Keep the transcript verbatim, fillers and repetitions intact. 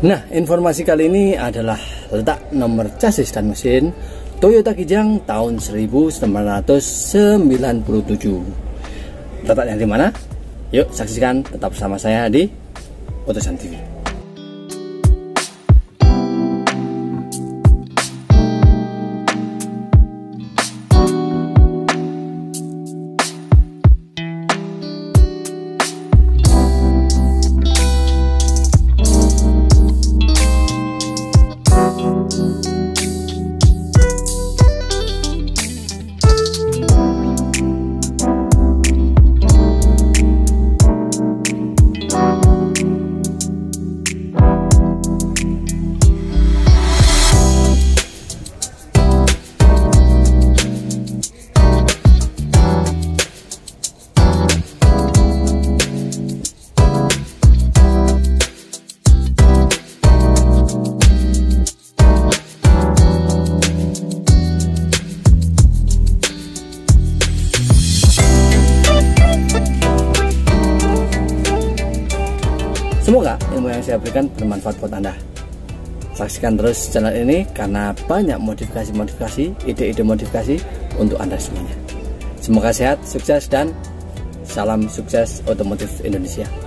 Nah, informasi kali ini adalah letak nomor chassis dan mesin Toyota Kijang tahun seribu sembilan ratus sembilan puluh tujuh. Letaknya di mana? Yuk saksikan, tetap bersama saya di Otosan T V. Semoga ilmu yang saya berikan bermanfaat buat Anda. Saksikan terus channel ini karena banyak modifikasi-modifikasi, ide-ide modifikasi untuk Anda semuanya. Semoga sehat, sukses, dan salam sukses otomotif Indonesia.